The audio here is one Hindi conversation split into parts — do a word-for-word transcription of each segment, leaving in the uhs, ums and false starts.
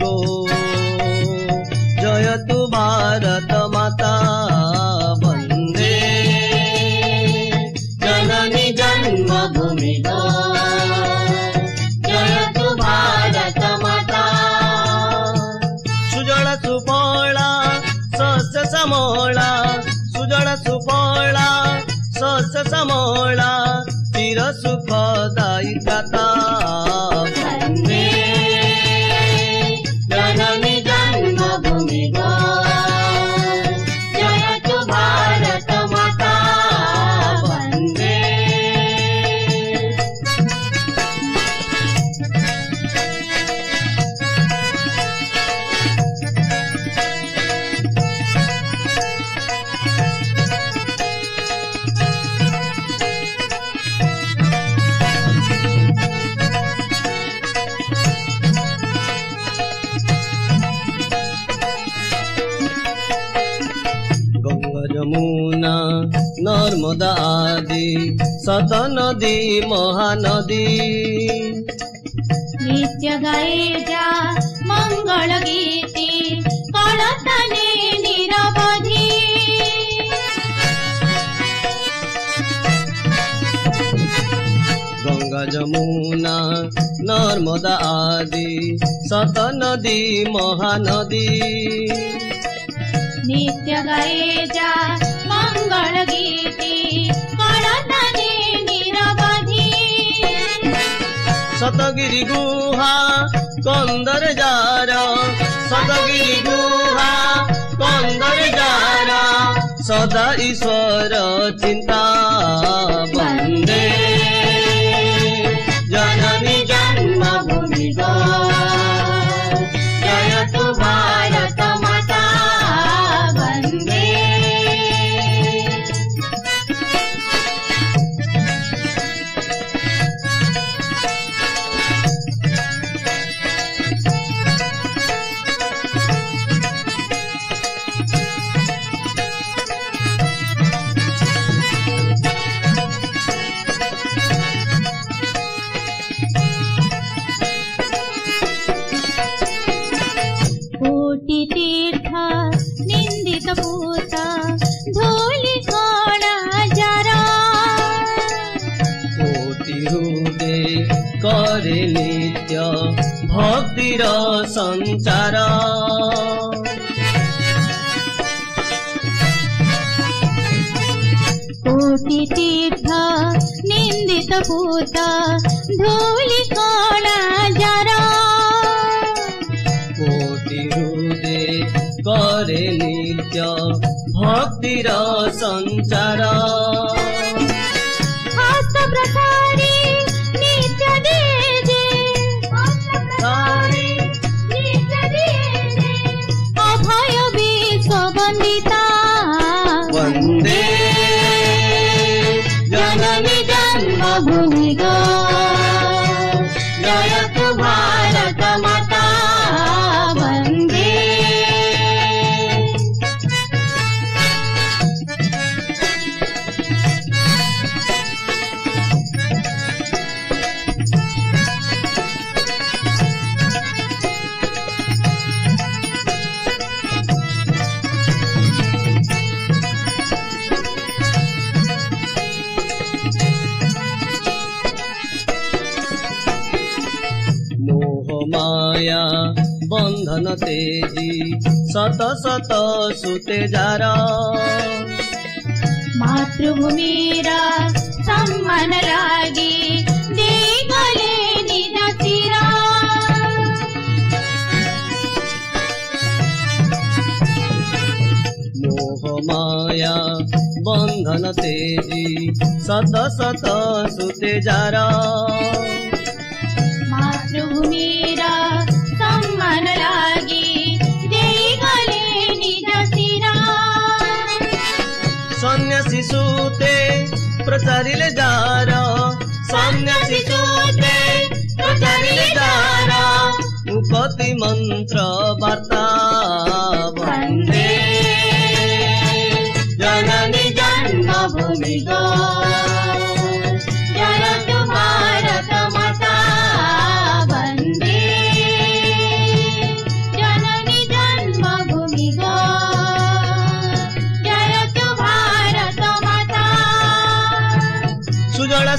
गो जयतु भारत माता वन्दे जननी जन्मभूमि गो जयतु भारत माता सुजल सुफला शस्य श्यामला सुजल सुफला शस्य श्यामला चिर सुखदायी त्राता वन्दे जननी जन्मभूमि गो जयतु भारत माता वन्दे यमुना नर्मदा आदि सत नदी महानदी नित्य गाए जा मंगल गीति कलतने निरवधि गंगा जमुना नर्मदा आदि सत नदी महानदी नित्य गाए जा मंगल गीति कलतने निरवधि सतगिरी गुहा कंदर जार सतगिरी गुहा कंदर जार सदा ईश्वर चिंता वन्दे जननी जन्मभूमि गो जयतु भारत माता वन्दे कोटि तीर्थ निंदित पूत धूलि कणा जरा कोटि हृदय करे नित्य भक्तिर संचार कोटि तीर्थ निंदित पूत धूलि कणा जरा कोटि हृदय करे नित्य भक्तिर संचार हस्त प्रसारी नित्य दे दे सारी नित्य दे दे अभय विश्व वन्दिता वन्दे जननी जन्मभूमि गो जयतु भारत माता वन्दे माया बंधन तेजी सत सत सुते जार मातृभूमिरा सम्मान लागी देगले निज शिरा मोह माया बंधन तेजी सत सत सुते जार मातृभूमिरा सम्मान लागी देगले निज शिरा सन्यासी सूते प्रचारिले जार सन्यासी सूते प्रचारिले जार मुक्ति मंत्र वार्ता वन्दे जननी जन्मभूमि गो जयतु भारत माता वन्दे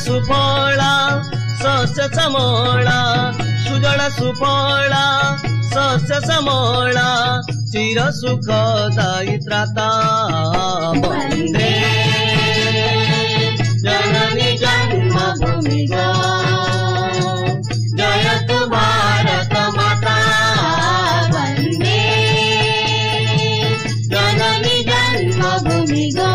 सुफला सस्य समला सुजला सुफला सस्य समला चिर सुखदायी त्राता वन्दे जननी जन्मभूमि गो जयतु भारत माता वन्दे जननी जन्मभूमि गो